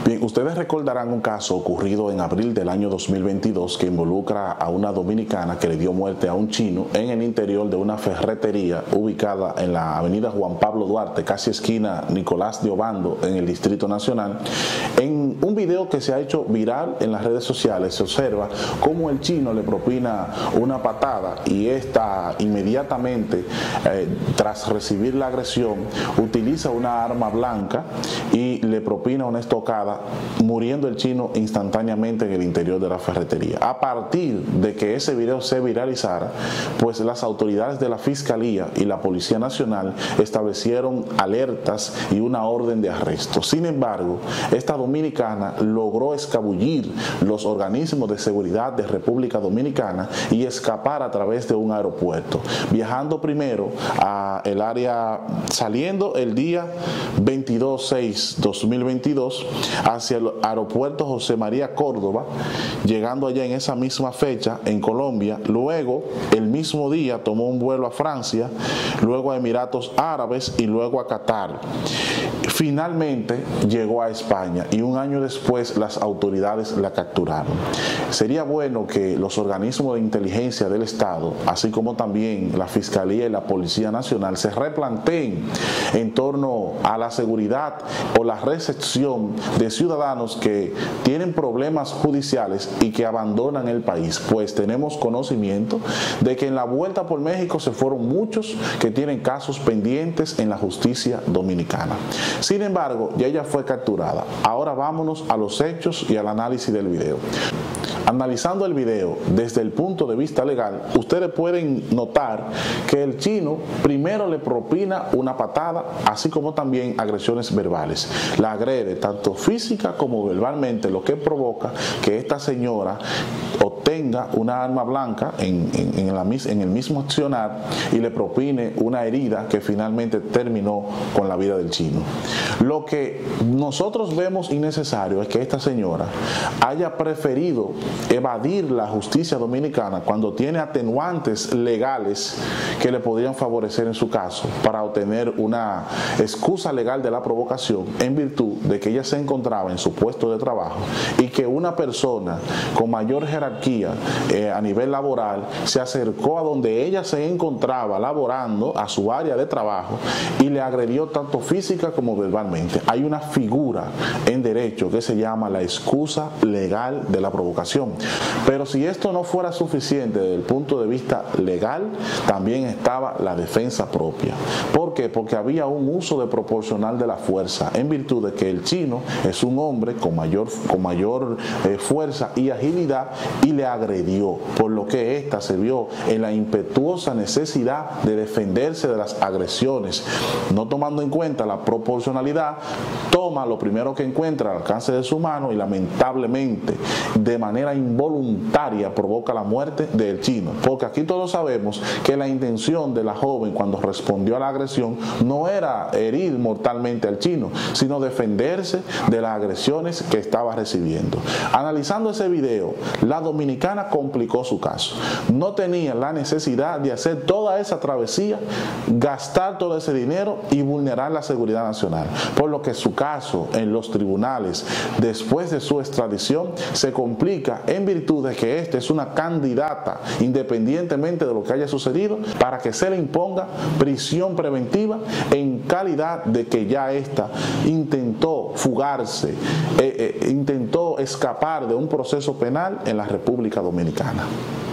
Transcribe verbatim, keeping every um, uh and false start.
Bien, ustedes recordarán un caso ocurrido en abril del año dos mil veintidós que involucra a una dominicana que le dio muerte a un chino en el interior de una ferretería ubicada en la avenida Juan Pablo Duarte, casi esquina Nicolás de Obando, en el Distrito Nacional. En un video que se ha hecho viral en las redes sociales se observa cómo el chino le propina una patada y esta inmediatamente, eh, tras recibir la agresión, utiliza una arma blanca y le propina una estocada, muriendo el chino instantáneamente en el interior de la ferretería. A partir de que ese video se viralizara, pues las autoridades de la Fiscalía y la Policía Nacional establecieron alertas y una orden de arresto. Sin embargo, esta dominicana logró escabullir los organismos de seguridad de República Dominicana y escapar a través de un aeropuerto, viajando primero a el área, saliendo el día veintidós seis dos mil veintidós hacia el aeropuerto José María Córdoba, llegando allá en esa misma fecha en Colombia. Luego, el mismo día, tomó un vuelo a Francia, luego a Emiratos Árabes y luego a Qatar. Finalmente llegó a España y un año después las autoridades la capturaron. Sería bueno que los organismos de inteligencia del Estado, así como también la Fiscalía y la Policía Nacional, se replanteen en torno a la seguridad o la recepción de ciudadanos que tienen problemas judiciales y que abandonan el país, pues tenemos conocimiento de que en la vuelta por México se fueron muchos que tienen casos pendientes en la justicia dominicana. Sin embargo, ya ella fue capturada. Ahora vámonos a los hechos y al análisis del video. Analizando el video desde el punto de vista legal, ustedes pueden notar que el chino primero le propina una patada, así como también agresiones verbales. La agrede tanto física como verbalmente, lo que provoca que esta señora obtenga una arma blanca en, en, en, la, en el mismo accionar y le propine una herida que finalmente terminó con la vida del chino. Lo que nosotros vemos innecesario es que esta señora haya preferido evadir la justicia dominicana cuando tiene atenuantes legales que le podrían favorecer en su caso para obtener una excusa legal de la provocación, en virtud de que ella se encontraba en su puesto de trabajo y que una persona con mayor jerarquía eh, a nivel laboral se acercó a donde ella se encontraba laborando, a su área de trabajo, y le agredió tanto física como verbalmente. Hay una figura en derecho que se llama la excusa legal de la provocación. Pero si esto no fuera suficiente desde el punto de vista legal, también estaba la defensa propia. ¿Por qué? Porque había un uso desproporcional de la fuerza, en virtud de que el chino es un hombre con mayor, con mayor eh, fuerza y agilidad, y le agredió, por lo que ésta se vio en la impetuosa necesidad de defenderse de las agresiones. No tomando en cuenta la proporcionalidad, toma lo primero que encuentra al alcance de su mano y lamentablemente, de manera involuntaria, provoca la muerte del chino. Porque aquí todos sabemos que la intención de la joven cuando respondió a la agresión no era herir mortalmente al chino, sino defenderse de las agresiones que estaba recibiendo. Analizando ese video, la dominicana complicó su caso. No tenía la necesidad de hacer toda esa travesía, gastar todo ese dinero y vulnerar la seguridad nacional, por lo que su caso en los tribunales después de su extradición se complica en virtud de que esta es una candidata, independientemente de lo que haya sucedido, para que se le imponga prisión preventiva en calidad de que ya ésta intentó fugarse, eh, eh, intentó escapar de un proceso penal en la República Dominicana.